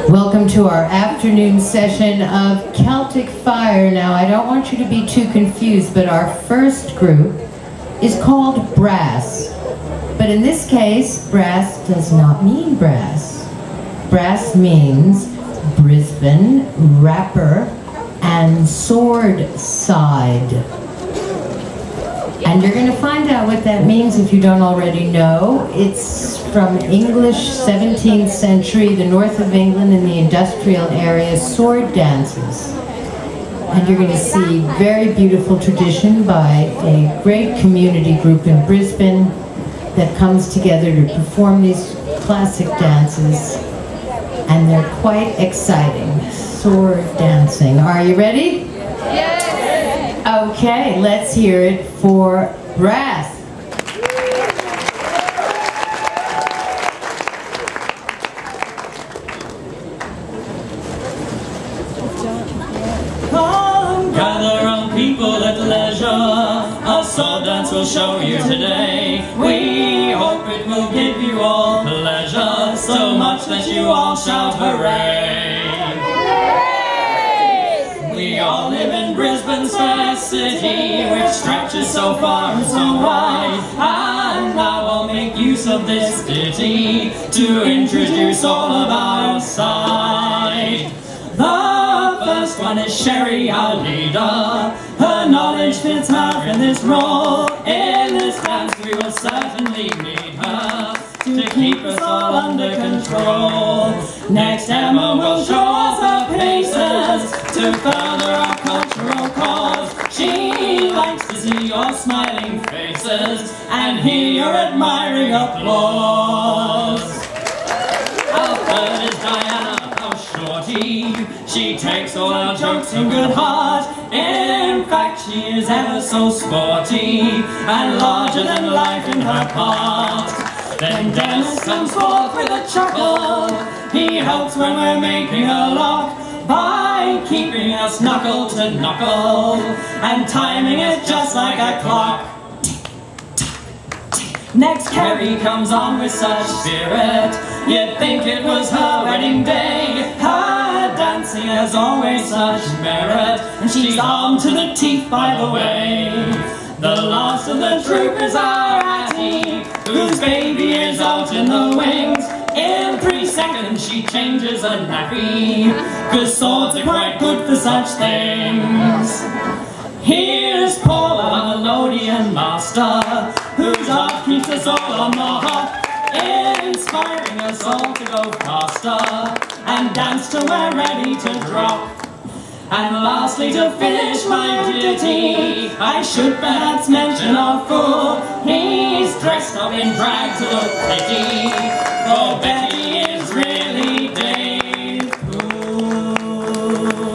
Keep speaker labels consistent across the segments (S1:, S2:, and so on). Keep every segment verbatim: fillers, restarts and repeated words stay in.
S1: Welcome to our afternoon session of Celtic Fire. Now, I don't want you to be too confused, but our first group is called Brass. But in this case, brass does not mean brass. Brass means Brisbane, rapper, and sword side. And you're going to find out what that means if you don't already know. It's from English seventeenth century, the north of England in the industrial area, sword dances. And you're going to see very beautiful tradition by a great community group in Brisbane that comes together to perform these classic dances. And they're quite exciting. Sword dancing. Are you ready?
S2: Yes!
S1: Okay, let's hear it for Brass.
S3: Gather round people at leisure, our sword dance will show you today. We hope it will give you all pleasure, so much that you all shout hooray. We all live in Brisbane's fair city, which stretches so far and so wide. And now I'll make use of this ditty to introduce all of our side. The first one is Sherry, our leader. Her knowledge fits her in this role. In this dance we will certainly need her to keep us all under control. Next, Emma will show us her paces to further our cultural cause. She likes to see your smiling faces and hear your admiring applause. Our third is Diana, our shorty. She takes all our jokes in good heart. In fact, she is ever so sporty and larger than life in her part. Then Dennis comes forth with a chuckle. He helps when we're making a lock by keeping us knuckle to knuckle and timing it just like a clock. Next, Carrie comes on with such spirit, you'd think it was her wedding day. Her dancing has always such merit, and she's armed to the teeth by the way. The last of the troop is our Attie, whose baby is out in the wings. In three seconds she changes a nappy, cause swords are quite good for such things. Here's Paul, our melodian master, whose art keeps us all on the hop, inspiring us all to go faster and dance till we're ready to drop. And lastly, to finish my ditty, I should perhaps mention our fool. He's dressed up in drag to look pretty, for Betty is really Dave Poole.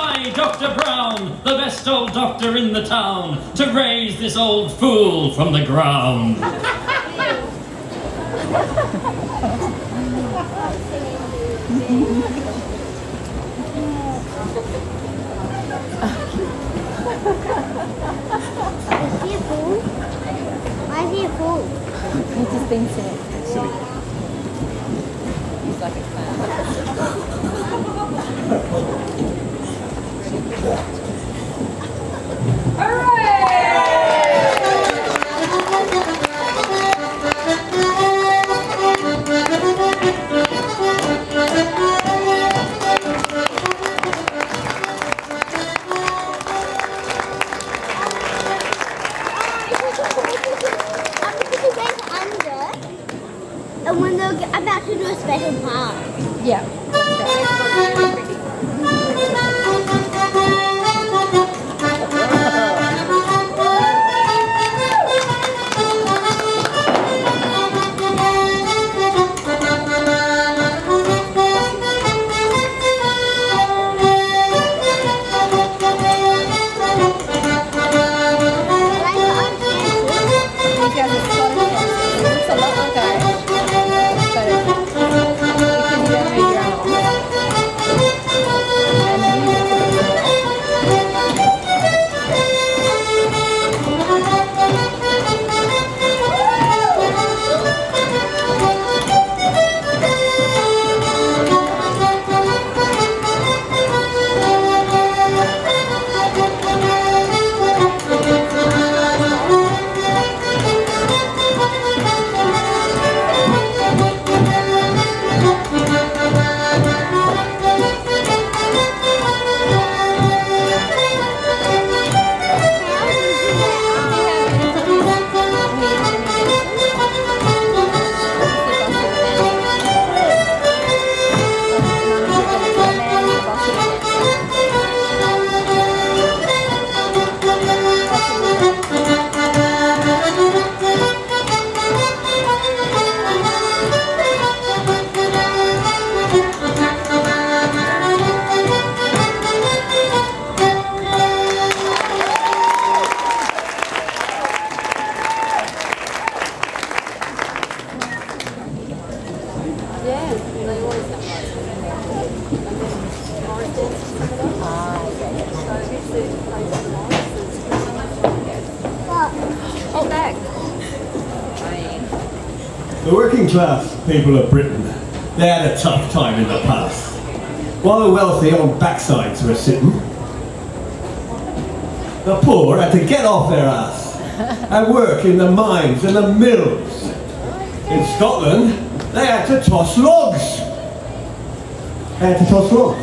S3: I, Doctor Brown, the best old doctor in the town, to raise this old fool from the ground.
S2: Is he a fool? Why is he a fool?
S4: He just thinks it.
S5: Silly.
S4: He's like a clown.
S2: And when they're about to do a special part.
S4: Yeah.
S2: Oh, back.
S5: The working class people of Britain, they had a tough time in the past. While the wealthy on backsides were sitting, the poor had to get off their ass and work in the mines and the mills. In Scotland, they had to toss logs. They had to toss logs.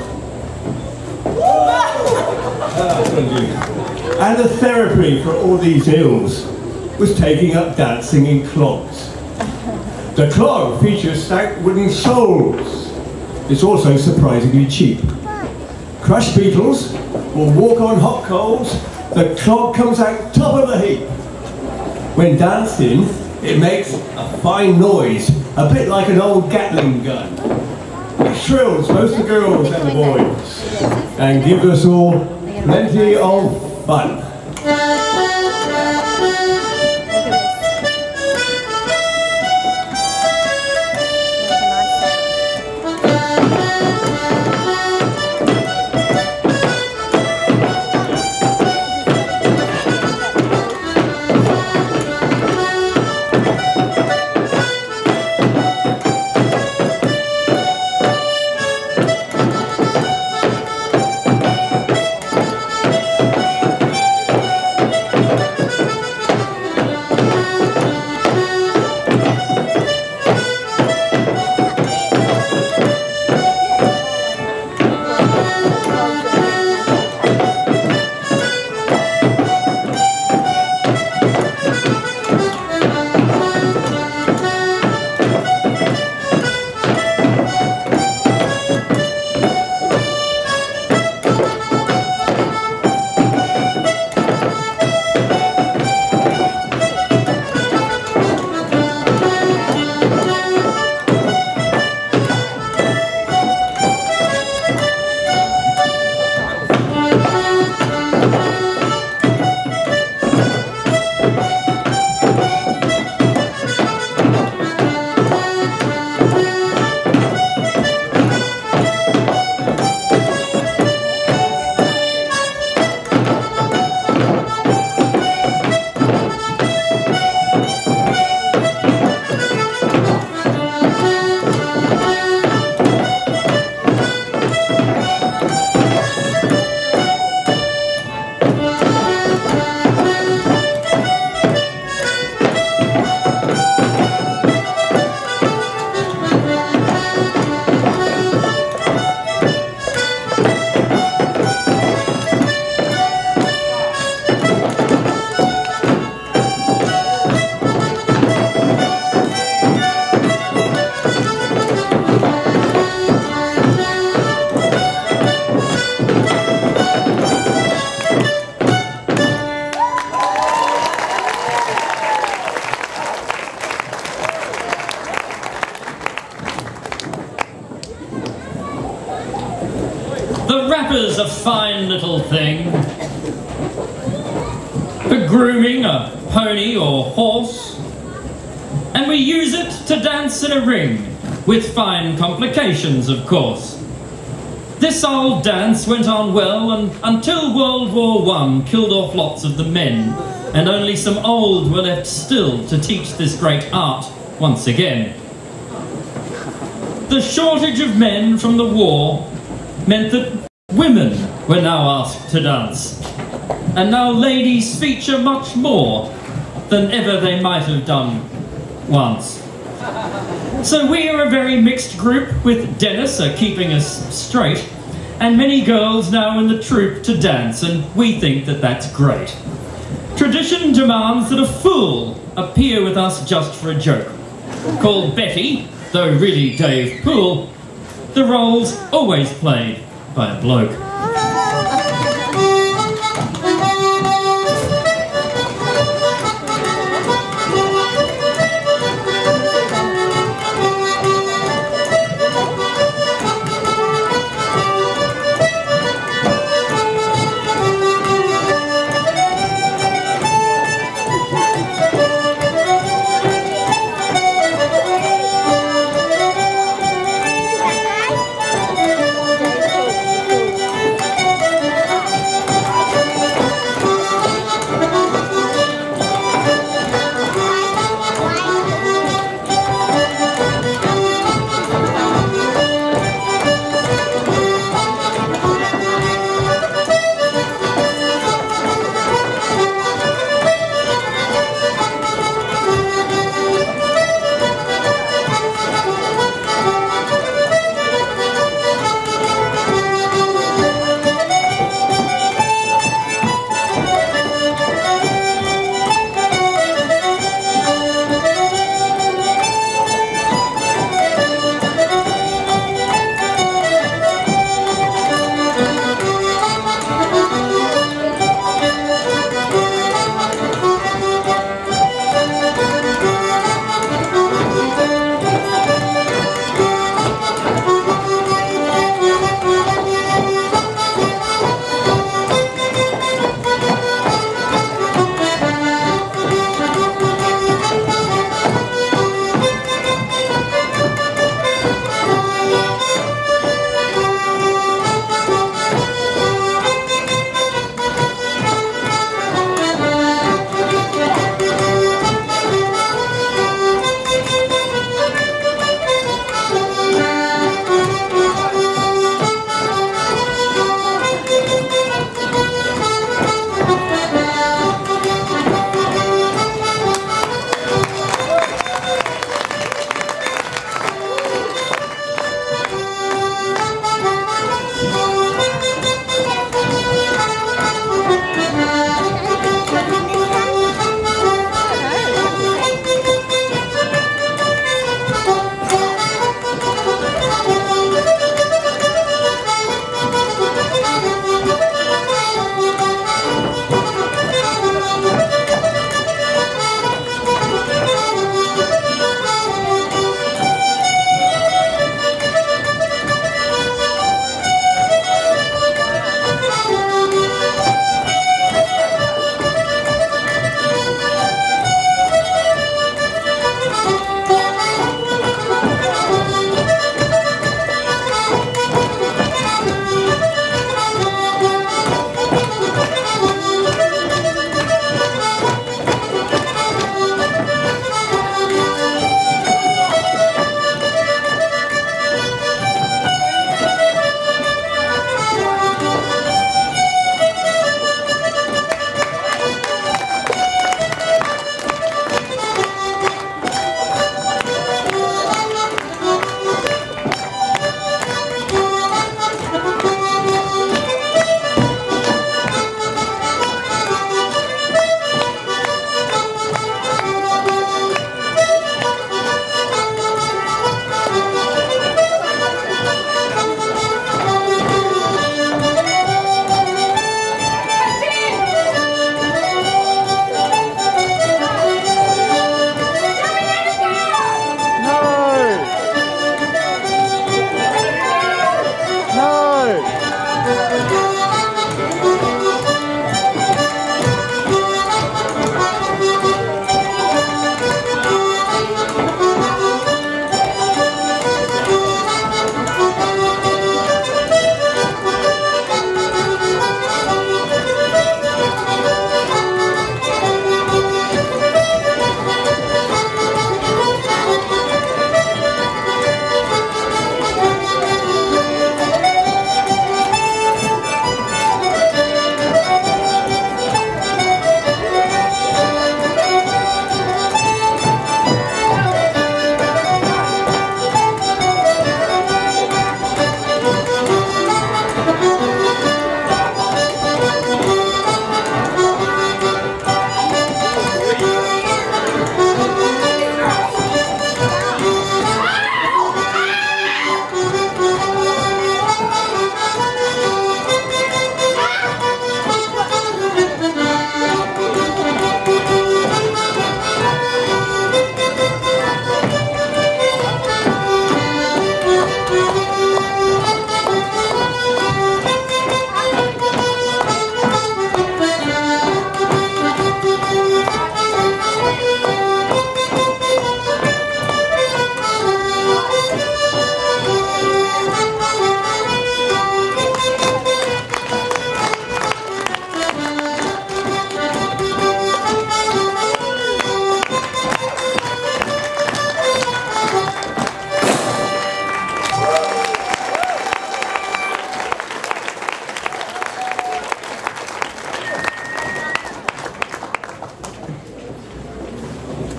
S5: And the therapy for all these ills was taking up dancing in clogs. The clog features stout wooden soles. It's also surprisingly cheap. Crushed beetles will walk on hot coals. The clog comes out top of the heap. When dancing, it makes a fine noise, a bit like an old Gatling gun. It thrills both the girls and the boys, and gives us all plenty of fun.
S3: little thing. For grooming a pony or horse. And we use it to dance in a ring, with fine complications, of course. This old dance went on well and, until World War One killed off lots of the men, and only some old were left still to teach this great art once again. The shortage of men from the war meant that women were now asked to dance, and now ladies feature much more than ever they might have done once. So we are a very mixed group, with Dennis uh, keeping us straight, and many girls now in the troupe to dance, and we think that that's great. Tradition demands that a fool appear with us just for a joke. Called Betty, though really Dave Poole, the role's always played by a bloke.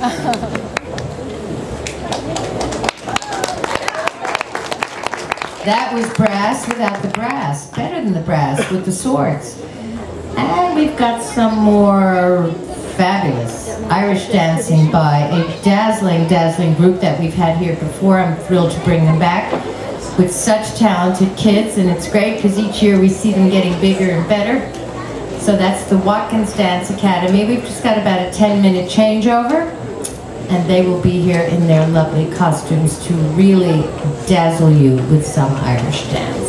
S1: That was brass without the brass. Better than the brass with the swords. And we've got some more fabulous Irish dancing by a dazzling, dazzling group that we've had here before. I'm thrilled to bring them back with such talented kids, and it's great because each year we see them getting bigger and better. So that's the Watkins Dance Academy. We've just got about a ten minute changeover, and they will be here in their lovely costumes to really dazzle you with some Irish dance.